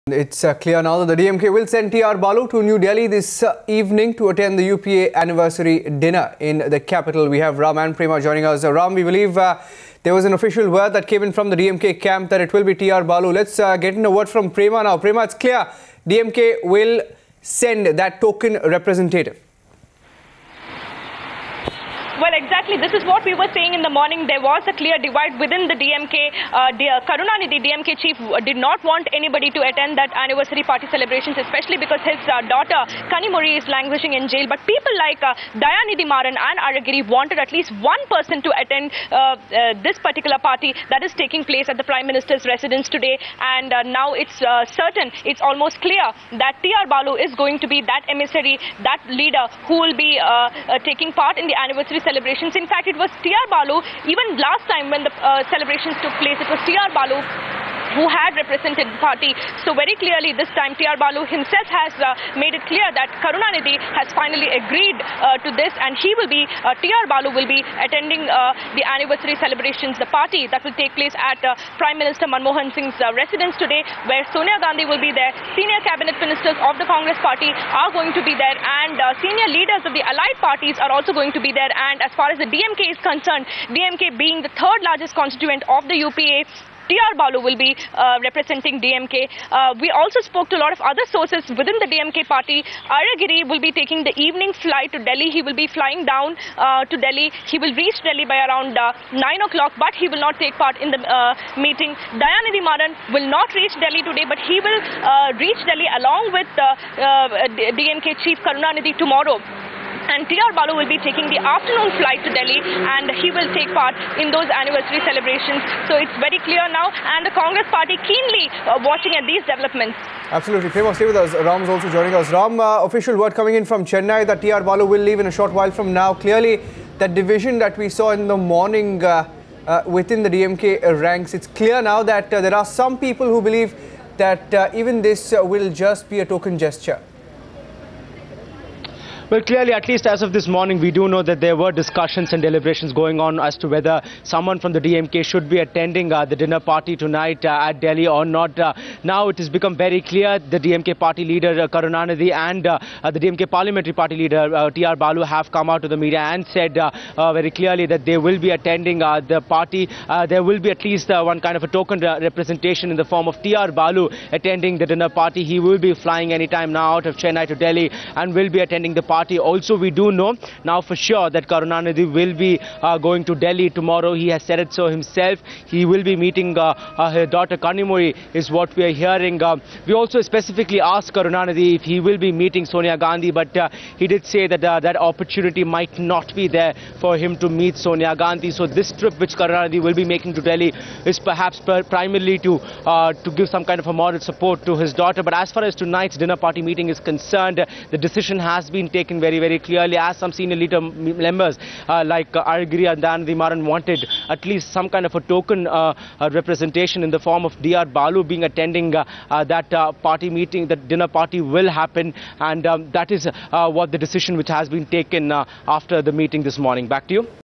It's clear now that the DMK will send T.R. Balu to New Delhi this evening to attend the UPA anniversary dinner in the capital. We have Ram and Prema joining us. Ram, we believe there was an official word that came in from the DMK camp that it will be T.R. Balu. Let's get in a word from Prema now. Prema, it's clear DMK will send that token representative. Well, exactly. This is what we were saying in the morning. There was a clear divide within the DMK. Karunanidhi, DMK chief, did not want anybody to attend that anniversary party celebrations, especially because his daughter, Kanimozhi, is languishing in jail. But people like Dayanidhi Maran and Azhagiri wanted at least one person to attend this particular party that is taking place at the Prime Minister's residence today. And now it's certain, it's almost clear that T.R. Balu is going to be that emissary, that leader who will be taking part in the anniversary celebrations. In fact, it was T.R. Balu, even last time when the celebrations took place, it was T.R. Balu who had represented the party. So very clearly this time T.R. Balu himself has made it clear that Karunanidhi has finally agreed to this, and he will be, T.R. Balu will be attending the anniversary celebrations, the party that will take place at Prime Minister Manmohan Singh's residence today, where Sonia Gandhi will be there, senior cabinet ministers of the Congress party are going to be there, and senior leaders of the allied parties are also going to be there. And as far as the DMK is concerned, DMK being the third largest constituent of the UPA, T.R. Balu will be representing DMK. We also spoke to a lot of other sources within the DMK party. Azhagiri will be taking the evening flight to Delhi. He will be flying down to Delhi. He will reach Delhi by around 9 o'clock, but he will not take part in the meeting. Dayanidhi Maran will not reach Delhi today, but he will reach Delhi along with DMK chief Karunanidhi tomorrow. And T.R. Balu will be taking the afternoon flight to Delhi, and he will take part in those anniversary celebrations. So it's very clear now, and the Congress party keenly watching at these developments. Absolutely. Prema, stay with us. Ram is also joining us. Ram, official word coming in from Chennai that T.R. Balu will leave in a short while from now. Clearly, that division that we saw in the morning within the DMK ranks, it's clear now that there are some people who believe that even this will just be a token gesture. Well, clearly, at least as of this morning, we do know that there were discussions and deliberations going on as to whether someone from the DMK should be attending the dinner party tonight at Delhi or not. Now it has become very clear the DMK party leader Karunanidhi and the DMK parliamentary party leader T.R. Balu have come out to the media and said very clearly that they will be attending the party. There will be at least one kind of a token representation in the form of T.R. Balu attending the dinner party. He will be flying anytime now out of Chennai to Delhi and will be attending the party. Also, we do know now for sure that Karunanidhi will be going to Delhi tomorrow. He has said it so himself. He will be meeting her daughter Kanimozhi, is what we are hearing. We also specifically asked Karunanidhi if he will be meeting Sonia Gandhi, but he did say that that opportunity might not be there for him to meet Sonia Gandhi. So this trip which Karunanidhi will be making to Delhi is perhaps primarily to give some kind of a moral support to his daughter. But as far as tonight's dinner party meeting is concerned, the decision has been taken very, very clearly, as some senior leader members like Azhagiri and Dayanidhi Maran wanted at least some kind of a token representation in the form of T.R. Balu being attending that party meeting. That dinner party will happen, and that is what the decision which has been taken after the meeting this morning. Back to you.